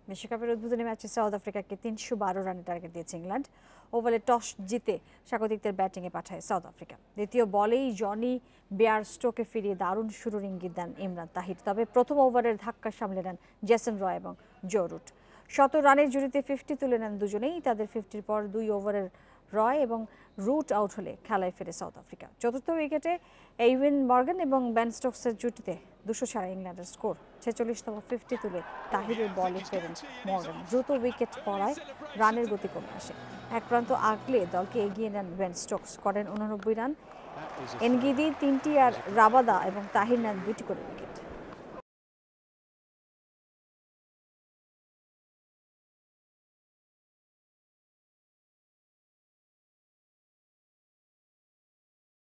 বিশ্বকাপের উদ্বোধনী ম্যাচে সাউথ আফ্রিকাকে ৩১২ রানের টার্গেট দিয়েছে ইংল্যান্ড। ওভালে টস জিতে স্বাগতিকদের ব্যাটিংয়ে পাঠায় সাউথ আফ্রিকা। দ্বিতীয় বলেই জনি বেয়ারস্টোকে ফিরিয়ে দারুণ শুরুর ইঙ্গিত দেন ইমরান তাহির। তবে প্রথম ওভারের ধাক্কা সামলে নেন জেসন রয় এবং জো রুট। ১৭ রানের জুটিতে 50 তুলে নেন দুজনেই। তাদের 50-র পর ২ ওভারের রয় এবং রুট আউট হলে খেলায় ফেরে সাউথ আফ্রিকা। চতুর্থ উইকেটে এইউইন মর্গান এবং বেন স্টোকসের জুটিতে ২০০ ছাড়া ইংল্যান্ডের স্কোর। ৪৬তম 50 তুলে তাহিরের বলে ফেরেন মর্গান। দ্রুত উইকেট পড়ায় রানের গতি কমে আসে। এক প্রান্ত আগলে দলকে এগিয়ে নেন বেন স্টোকস, করেন ৮৯ রান। এনগিদি ৩টি আর রাবাদা এবং তাহির নেন ২টি করে উইকেট।